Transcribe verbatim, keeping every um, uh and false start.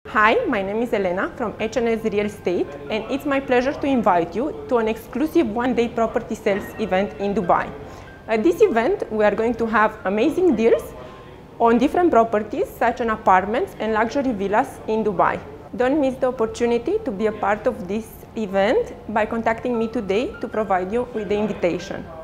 Hi, my name is Elena from H and S Real Estate, and it's my pleasure to invite you to an exclusive one-day property sales event in Dubai. At this event, we are going to have amazing deals on different properties such as apartments and luxury villas in Dubai. Don't miss the opportunity to be a part of this event by contacting me today to provide you with the invitation.